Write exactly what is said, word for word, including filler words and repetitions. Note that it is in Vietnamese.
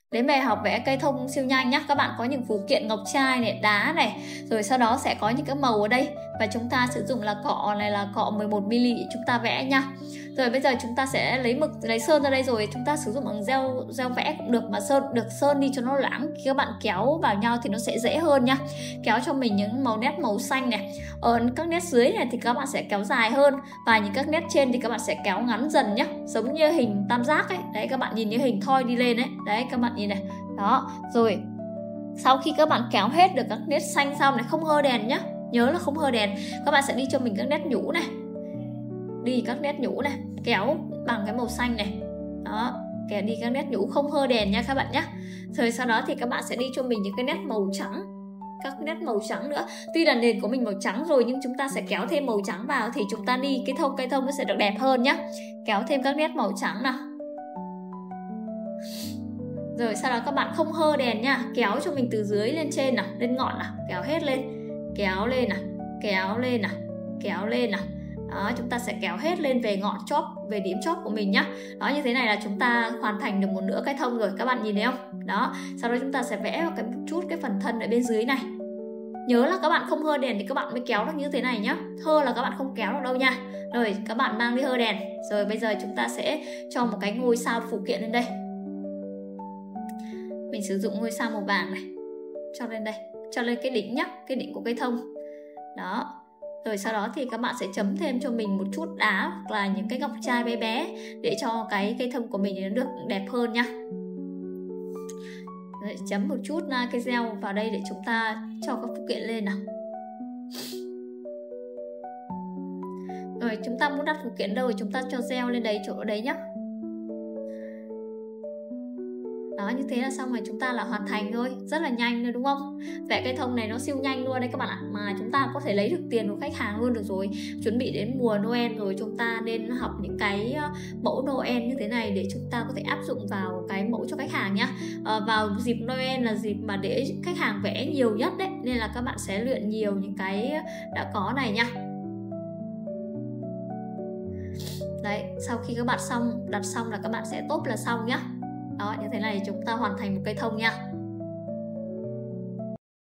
Đến bài học vẽ cây thông siêu nhanh nhá. Các bạn có những phụ kiện ngọc trai này, đá này, rồi sau đó sẽ có những cái màu ở đây, và chúng ta sử dụng là cọ này là cọ mười một mi li để chúng ta vẽ nha. Rồi bây giờ chúng ta sẽ lấy mực, lấy sơn ra đây, rồi chúng ta sử dụng bằng gel gel vẽ cũng được, mà sơn được sơn đi cho nó loãng. Khi các bạn kéo vào nhau thì nó sẽ dễ hơn nhá. Kéo cho mình những màu nét màu xanh này. Ở các nét dưới này thì các bạn sẽ kéo dài hơn, và những các nét trên thì các bạn sẽ kéo ngắn dần nhá, giống như hình tam giác ấy. Đấy, các bạn nhìn như hình thoi đi lên ấy. Đấy, các bạn nhìn này. Đó, rồi sau khi các bạn kéo hết được các nét xanh xong này, không hơ đèn nhá, nhớ là không hơ đèn. Các bạn sẽ đi cho mình các nét nhũ này, đi các nét nhũ này, kéo bằng cái màu xanh này. Đó, kéo đi các nét nhũ, không hơ đèn nha các bạn nhé. Rồi sau đó thì các bạn sẽ đi cho mình những cái nét màu trắng, các nét màu trắng nữa. Tuy là nền của mình màu trắng rồi, nhưng chúng ta sẽ kéo thêm màu trắng vào thì chúng ta đi cái thông cây thông nó sẽ được đẹp hơn nhá. Kéo thêm các nét màu trắng nào. Rồi sau đó các bạn không hơ đèn nha, kéo cho mình từ dưới lên trên nào, lên ngọn nào, kéo hết lên, kéo lên nào, kéo lên nào, kéo lên nào. Đó, chúng ta sẽ kéo hết lên về ngọn chóp, về điểm chóp của mình nhá. Đó, như thế này là chúng ta hoàn thành được một nửa cây thông rồi, các bạn nhìn thấy không? Đó, sau đó chúng ta sẽ vẽ vào cái một chút cái phần thân ở bên dưới này. Nhớ là các bạn không hơ đèn thì các bạn mới kéo được như thế này nhá. Hơ là các bạn không kéo được đâu nha. Rồi các bạn mang đi hơ đèn. Rồi bây giờ chúng ta sẽ cho một cái ngôi sao phụ kiện lên đây. Mình sử dụng ngôi sao màu vàng này, cho lên đây, cho lên cái đỉnh nhá, cái đỉnh của cây thông. Đó. Rồi sau đó thì các bạn sẽ chấm thêm cho mình một chút đá hoặc là những cái ngọc trai bé bé để cho cái cây thông của mình nó được đẹp hơn nha. Rồi, chấm một chút cái gel vào đây để chúng ta cho các phụ kiện lên nào. Rồi chúng ta muốn đặt phụ kiện đâu thì chúng ta cho gel lên đấy, chỗ đấy nhá. Đó, như thế là xong rồi, chúng ta là hoàn thành thôi, rất là nhanh rồi đúng không? Vẽ cây thông này nó siêu nhanh luôn đấy các bạn ạ, mà chúng ta có thể lấy được tiền của khách hàng luôn được rồi. Chuẩn bị đến mùa Noel rồi, chúng ta nên học những cái mẫu Noel như thế này để chúng ta có thể áp dụng vào cái mẫu cho khách hàng nhá. À, vào dịp Noel là dịp mà để khách hàng vẽ nhiều nhất đấy, nên là các bạn sẽ luyện nhiều những cái đã có này nhá. Đấy, sau khi các bạn xong đặt xong là các bạn sẽ top là xong nhá. Đó, như thế này chúng ta hoàn thành một cây thông nha.